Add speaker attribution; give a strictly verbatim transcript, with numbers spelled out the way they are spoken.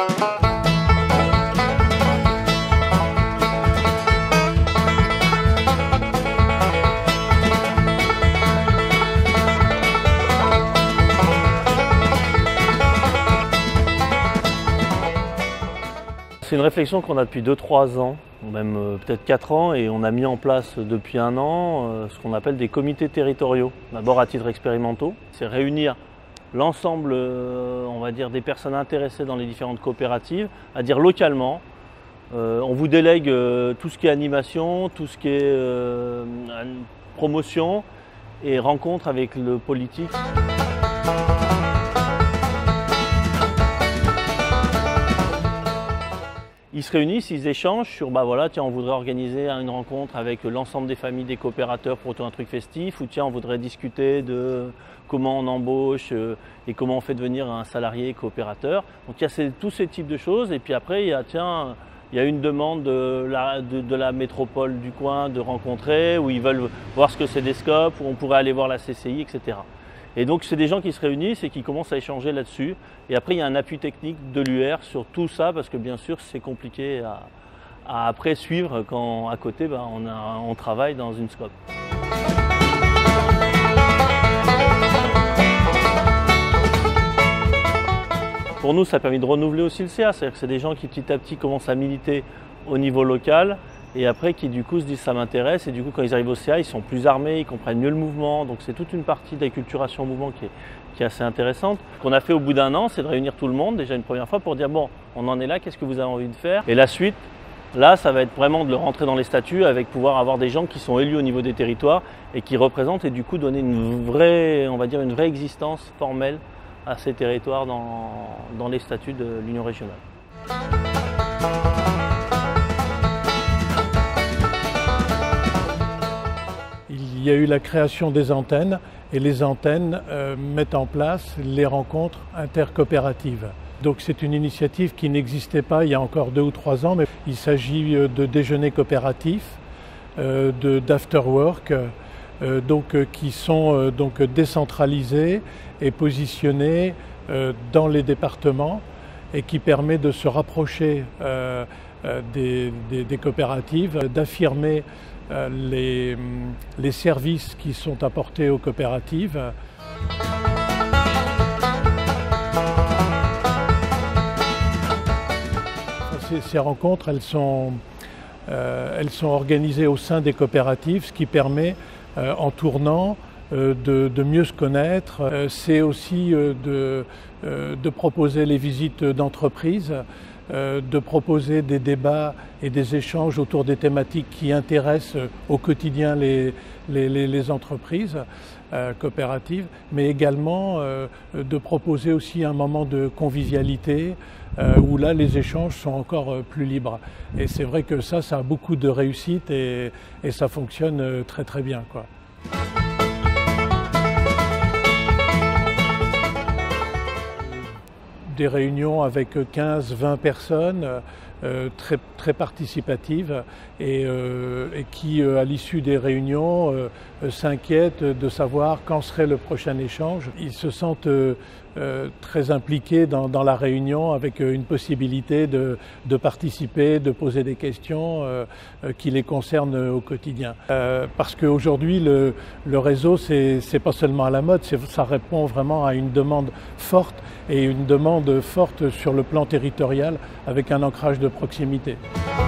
Speaker 1: C'est une réflexion qu'on a depuis deux trois ans, même euh, peut-être quatre ans, et on a mis en place depuis un an euh, ce qu'on appelle des comités territoriaux, d'abord à titre expérimentaux. C'est réunir l'ensemble, euh, on va dire, des personnes intéressées dans les différentes coopératives, à dire localement. Euh, on vous délègue euh, tout ce qui est animation, tout ce qui est euh, promotion et rencontre avec le politique. Ils se réunissent, ils échangent sur, bah voilà, tiens, on voudrait organiser une rencontre avec l'ensemble des familles des coopérateurs pour un truc festif, ou tiens, on voudrait discuter de comment on embauche et comment on fait devenir un salarié coopérateur. Donc il y a ces, tous ces types de choses, et puis après, il y a, tiens, il y a une demande de la, de, de la métropole du coin de rencontrer, où ils veulent voir ce que c'est des scopes, où on pourrait aller voir la C C I, et cetera. Et donc c'est des gens qui se réunissent et qui commencent à échanger là-dessus. Et après il y a un appui technique de l'U R sur tout ça, parce que bien sûr c'est compliqué à, à après suivre quand à côté ben, on, a, on travaille dans une scope. Pour nous ça a permis de renouveler aussi le C A, c'est-à-dire que c'est des gens qui petit à petit commencent à militer au niveau local, et après qui du coup se disent ça m'intéresse, et du coup quand ils arrivent au C A ils sont plus armés, ils comprennent mieux le mouvement, donc c'est toute une partie d'acculturation au mouvement qui est, qui est assez intéressante. Ce qu'on a fait au bout d'un an, c'est de réunir tout le monde déjà une première fois pour dire bon, on en est là, qu'est-ce que vous avez envie de faire? Et la suite, là ça va être vraiment de le rentrer dans les statuts, avec pouvoir avoir des gens qui sont élus au niveau des territoires et qui représentent, et du coup donner une vraie, on va dire une vraie existence formelle à ces territoires dans, dans les statuts de l'Union régionale.
Speaker 2: Il y a eu la création des antennes, et les antennes euh, mettent en place les rencontres intercoopératives. Donc c'est une initiative qui n'existait pas il y a encore deux ou trois ans, mais il s'agit de déjeuners coopératifs, euh, de d'afterwork, euh, donc euh, qui sont euh, donc décentralisés et positionnés euh, dans les départements, et qui permet de se rapprocher euh, euh, des, des, des coopératives, d'affirmer euh, les, les services qui sont apportés aux coopératives. Ces, ces rencontres, elles sont, euh, elles sont organisées au sein des coopératives, ce qui permet, euh, en tournant, euh, de, de mieux se connaître. Euh, c'est aussi euh, de, euh, de proposer les visites d'entreprise, euh, de proposer des débats et des échanges autour des thématiques qui intéressent au quotidien les, les, les, les entreprises euh, coopératives, mais également euh, de proposer aussi un moment de convivialité, Euh, où là les échanges sont encore euh, plus libres. Et c'est vrai que ça, ça a beaucoup de réussite, et, et ça fonctionne euh, très très bien, quoi. Des réunions avec quinze vingt personnes, euh, très, très participatives, et, euh, et qui, euh, à l'issue des réunions, euh, euh, s'inquiètent de savoir quand serait le prochain échange. Ils se sentent euh, euh, très impliqués dans, dans la réunion, avec euh, une possibilité de, de participer, de poser des questions euh, euh, qui les concernent au quotidien. Euh, parce qu'aujourd'hui, le, le réseau, c'est, c'est pas seulement à la mode, c'est, ça répond vraiment à une demande forte, et une demande forte sur le plan territorial, avec un ancrage de proximité.